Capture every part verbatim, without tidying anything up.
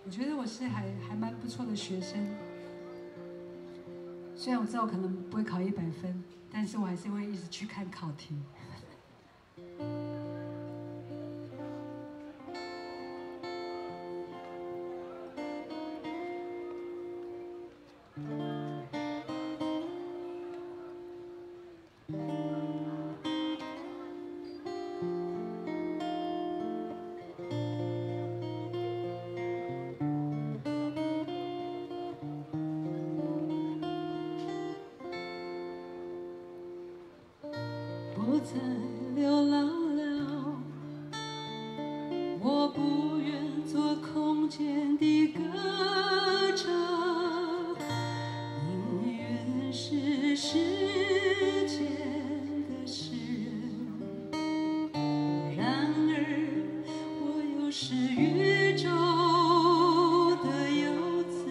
我觉得我是还还蛮不错的学生，虽然我知道我可能不会考一百分，但是我还是会一直去看考题。不再流浪了，我不愿做空间的歌者，宁愿是世间的诗人。然而，我又是宇宙的游子。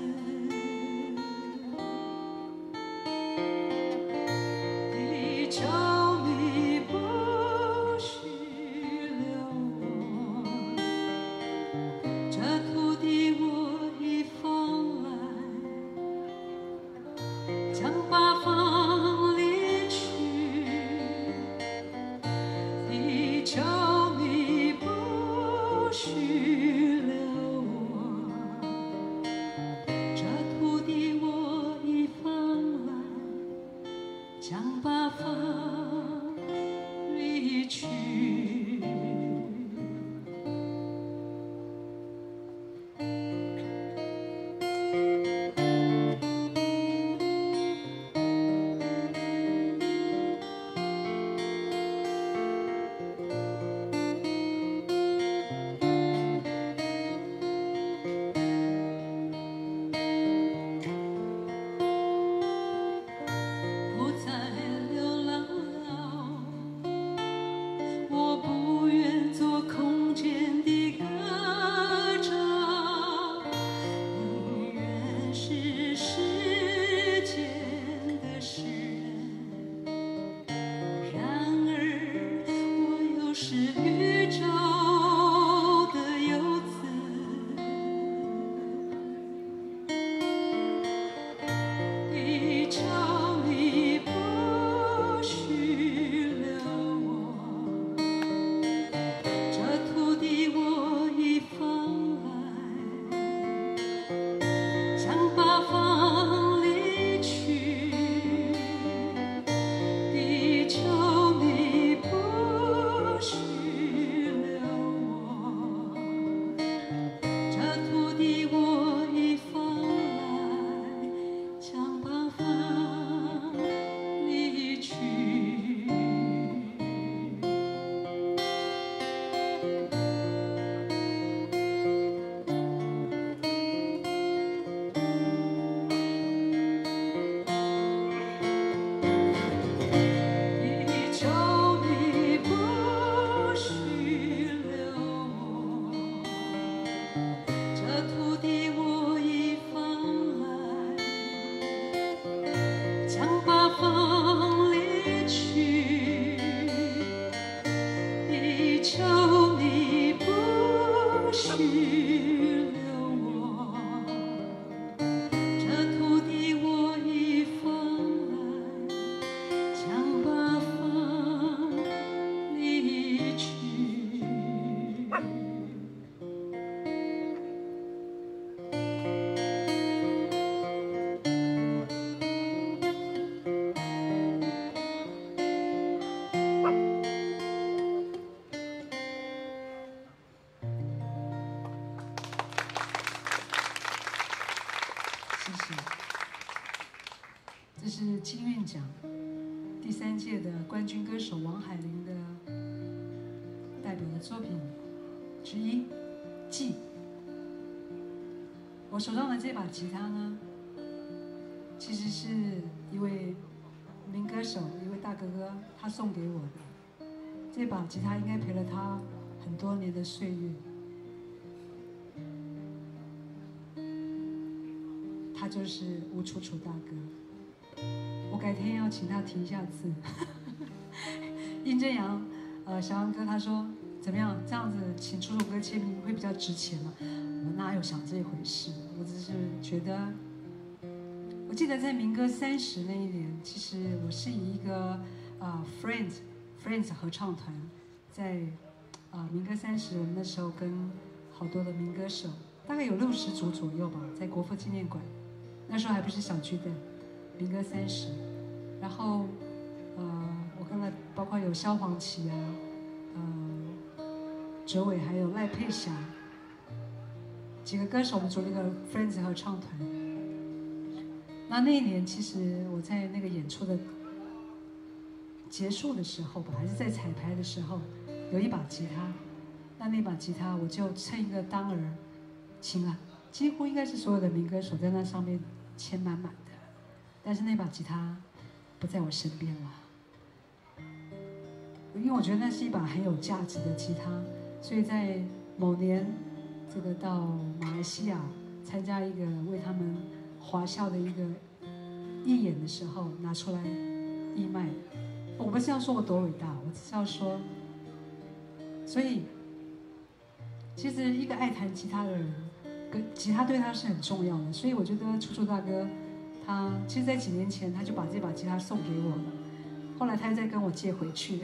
地球。 向八方离去。这是金韵奖第三届的冠军歌手王海玲的代表的作品之一《记》。我手上的这把吉他呢，其实是一位民歌手，一位大哥哥他送给我的。这把吉他应该陪了他很多年的岁月。他就是吴楚楚大哥。我改天要请他提一下字。殷正阳，呃，小杨哥他说怎么样？这样子请楚楚哥签名会比较值钱吗？ 我哪有想这一回事？我只是觉得，我记得在民歌三十那一年，其实我是以一个啊、呃、Friends Friends 合唱团，在啊、呃、民歌三十，我们那时候跟好多的民歌手，大概有六十组左右吧，在国父纪念馆，那时候还不是小巨蛋，民歌三十，然后呃我跟了包括有萧煌奇啊，呃哲伟还有赖佩霞。几个歌手，我们组了一个 Friends 合唱团。那那一年，其实我在那个演出的结束的时候吧，还是在彩排的时候，有一把吉他。那那把吉他，我就趁一个当儿请了，几乎应该是所有的民歌手在那上面签满满的。但是那把吉他不在我身边了，因为我觉得那是一把很有价值的吉他，所以在某年。这个到马来西亚参加一个为他们华校的一个义演的时候，拿出来义卖。我不是要说我多伟大，我只是要说，所以其实一个爱弹吉他的人，跟吉他对他是很重要的。所以我觉得楚楚大哥，他其实在几年前他就把这把吉他送给我了，后来他又再跟我借回去。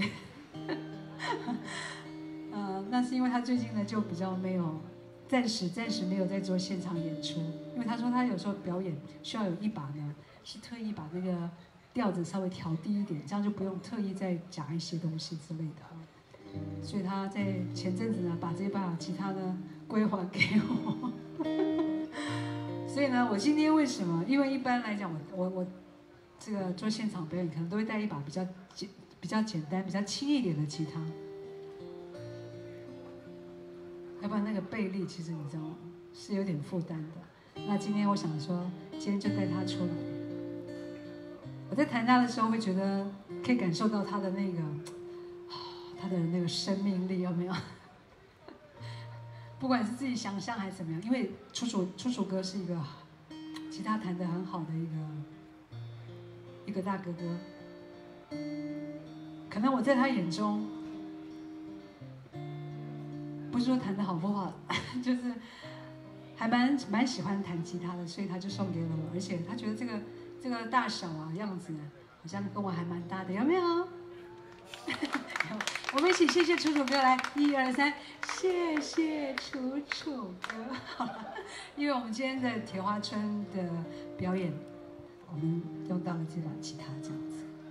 呃，那是因为他最近呢就比较没有。暂时暂时没有在做现场演出，因为他说他有时候表演需要有一把呢，是特意把那个调子稍微调低一点，这样就不用特意再加一些东西之类的。所以他在前阵子呢，把这把吉他呢归还给我。所以呢，我今天为什么？因为一般来讲，我我我这个做现场表演，可能都会带一把比较简、比较简单、比较轻一点的吉他。要不然那个贝利其实你知道吗，是有点负担的。那今天我想说，今天就带他出来。我在弹他的时候会觉得可以感受到他的那个，他的那个生命力有没有？不管是自己想象还是怎么样，因为楚楚楚楚哥是一个吉他弹得很好的一个一个大哥哥，可能我在他眼中。不是说弹得好不好，就是还蛮蛮喜欢弹吉他的，所以他就送给了我，而且他觉得这个这个大小啊样子，好像跟我还蛮搭的，有没有？我们一起谢谢楚楚哥，来一二三，谢谢楚楚哥。好了，因为我们今天的铁花村的表演，我们用到了这把吉他这样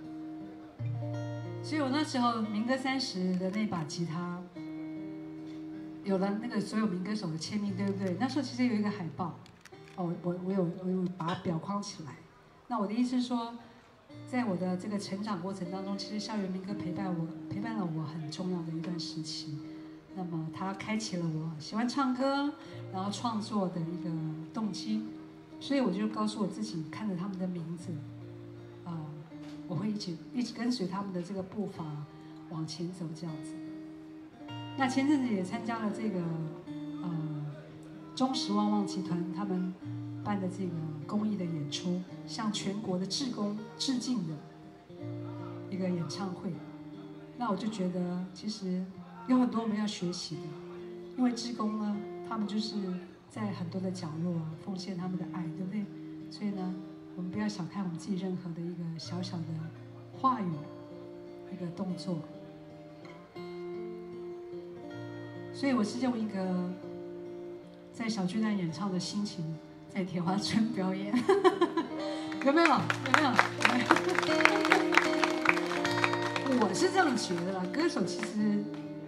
子，所以我那时候民歌三十的那把吉他。有了那个所有民歌手的签名，对不对？那时候其实有一个海报，哦，我我有我有把它裱框起来。那我的意思是说，在我的这个成长过程当中，其实校园民歌陪伴我，陪伴了我很重要的一段时期。那么它开启了我喜欢唱歌，然后创作的一个动机。所以我就告诉我自己，看着他们的名字，啊、呃，我会一起一直跟随他们的这个步伐往前走，这样子。那前阵子也参加了这个，呃，中时旺旺集团他们办的这个公益的演出，向全国的志工致敬的一个演唱会。那我就觉得，其实有很多我们要学习的，因为志工呢，他们就是在很多的角落啊，奉献他们的爱，对不对？所以呢，我们不要小看我们自己任何的一个小小的话语，一个动作。所以我是用一个在小巨蛋演唱的心情，在铁花村表演，有没有？有没有？我是这样觉得啦，歌手其实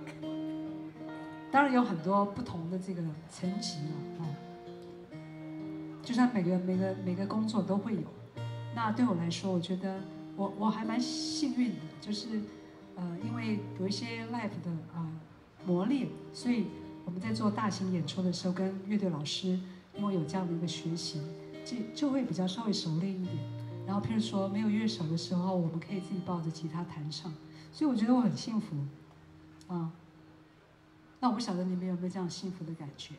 当然有很多不同的这个层级了，哦，就像每个每个每个工作都会有。那对我来说，我觉得我我还蛮幸运的，就是呃，因为有一些 live 的啊。呃磨练，所以我们在做大型演出的时候，跟乐队老师因为有这样的一个学习，就就会比较稍微熟练一点。然后，譬如说没有乐手的时候，我们可以自己抱着吉他弹唱，所以我觉得我很幸福，啊。那我不晓得你们有没有这样幸福的感觉？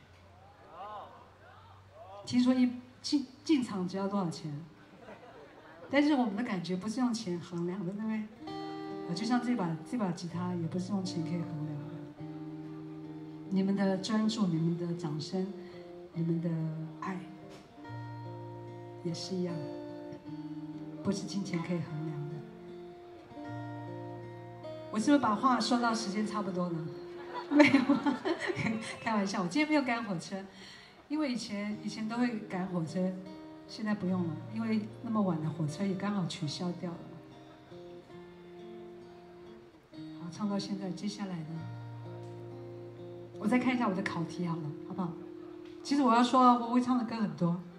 听说一进进场只要多少钱？但是我们的感觉不是用钱衡量的，对不对？啊，就像这把这把吉他也不是用钱可以衡量的。你们的专注，你们的掌声， 你们的爱也是一样，不是金钱可以衡量的。我是不是把话说到时间差不多呢？没有，开玩笑，我今天没有赶火车，因为以前以前都会赶火车，现在不用了，因为那么晚的火车也刚好取消掉了。好，唱到现在，接下来呢，我再看一下我的考题好了，好不好？其实我要说，我会唱的歌很多。